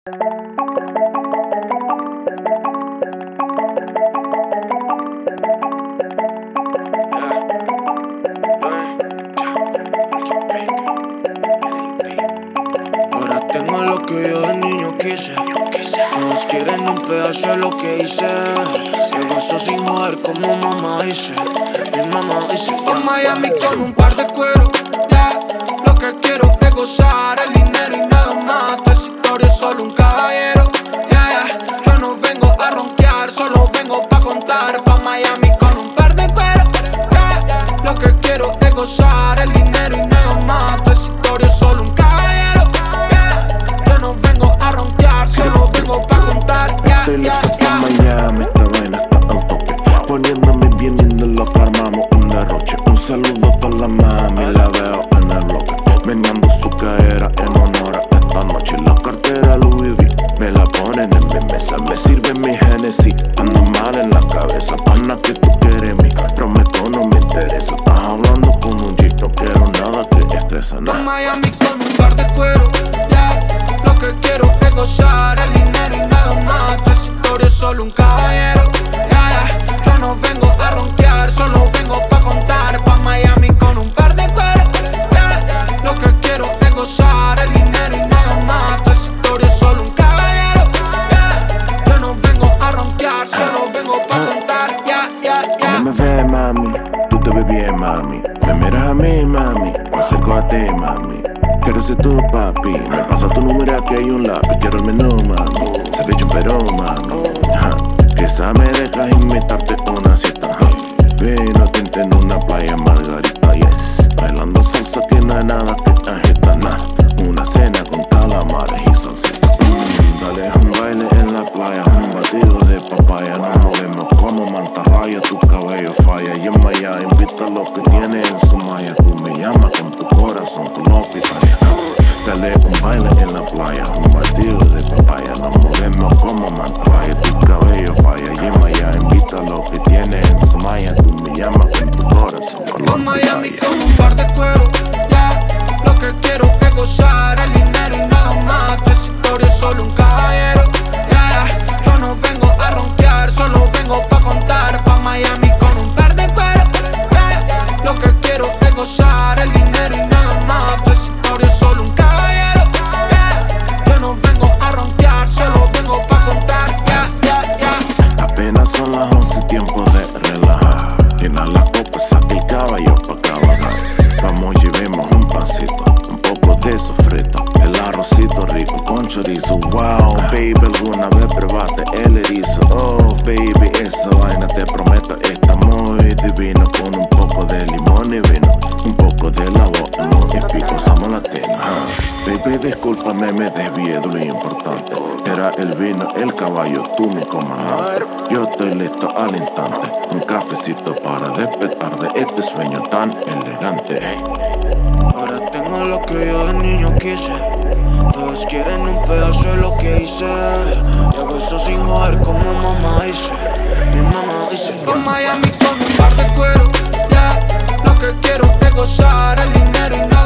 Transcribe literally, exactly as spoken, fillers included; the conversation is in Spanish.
Ahora tengo lo que yo de niño quise. Todos quieren un pedazo de lo que hice. Me gozo sin joder como mamá dice. Mi mamá dice por Miami con un par de cuero, yeah. Lo que quiero es gozar el dinero y nada más. Tres historias, solo un caballero, yeah, yeah. Yo no vengo a ronquear, solo vengo pa' contar. Pa' Miami con un par de cuero, yeah. Lo que quiero es gozar el dinero y nada más. Tres historias, solo un caballero, yeah. Yo no vengo a ronquear, solo vengo pa' contar, yeah, Estoy yeah, listo yeah. pa' Miami, esta vaina está al tope. Poniéndome bien lindo, lo armamos un derroche. Un saludo pa' la mami, la veo en el bloque, meneando su cadera en honor a esta noche. La cartera Louis V, me la ponen en mi mesa. Me sirve mi Genesis, ando mal en la cabeza. Pana que tú quieres mi, prometo no me interesa. Estás hablando con un G, no quiero nada que estresa, Pa' nada. Miami con un par de cuero, yeah. Lo que quiero es gozar el dinero y nada más. Tres historias, solo un caballero, yeah, yeah. Yo no vengo a ronquear, solo vengo pa' contar. Pa' Miami con un par de cuero, yeah. Lo que quiero es gozar el dinero y nada más. Tres historias, solo un caballero, yeah. Yo no vengo a ronquear, solo vengo pa' contar, yeah, yeah, yeah. No me ves, mami, tú te ves bien, mami. Me miras a mí, mami, me acerco a ti, mami. Quiero ser tu papi, me pasa tu número, aquí hay un lápiz. Quiero el menú, mami, se te echa un perón, mami. Ajá. Quizá me dejas invitarte una cita, ajá. Vino tinta en una playa margarita, yes. Bailando salsa que no hay nada que agita, nah. Una cena con calamares y salsita, mm, dale un baile en la playa, un batido de papaya. Nos movemos como mantarraya, tu cabello falla. Y en Maya invita lo que tiene en su malla. Tú me llamas con tu corazón, tú lo pitarías. Dale un baile en la playa, un batido de papaya. Nos movemos como mantarraya, tu cabello falla. Y en Maya invita lo que tiene en su malla. Tú me llamas con tu corazón, tú Pa' lo Miami pitarías. con un par de cuero, yeah. Lo que quiero es gozar el dinero y nada más. Tres historias, solo un caballero, yeah, yeah. Yo no vengo a ronquear, solo vengo pa' contar. Pa' Miami con un par de cuero, yeah. Lo que quiero es gozar el dinero y nada más. Tres historias, solo un caballero, yeah. Yo no vengo a ronquear, solo vengo pa' contar, yeah, yeah, yeah. Apenas son las once, tiempo de relajar. Llena la copa, saca el caballo pa' cabalgar. Vamos, llevemos un pancito, un poco de sofrito, el arrocito rico con chorizo. Wow, baby, alguna vez probaste el erizo. Oh, baby, esa vaina te prometo está muy divino. Con un poco de limón y vino, un poco de la boca, no, y pico somos latinos. Ah, baby, discúlpame, me desvié de lo importante. Era el vino, el caballo, tú mi comandante. Yo estoy listo al instante, un cafecito para despertar de este sueño tan elegante. Hey. Ahora tengo lo que yo de niño quise. Todos quieren un pedazo de lo que hice. Y hago eso sin joder como mamá dice. Mi mamá dice por Miami con un par de cuero, yeah. Lo que quiero es gozar el dinero y nada